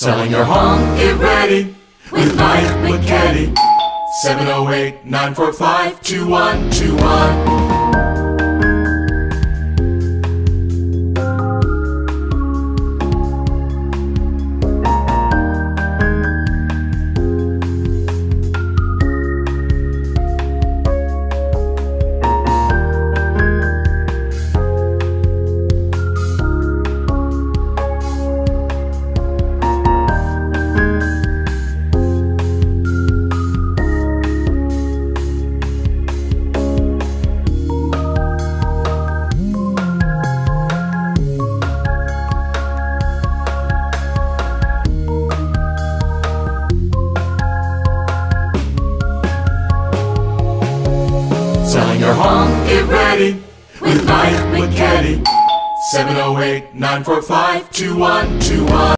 Selling your home, get ready with Mike McKetty. 708-945-2121. Selling your home, get ready with Mike McKetty. 708-945-2121.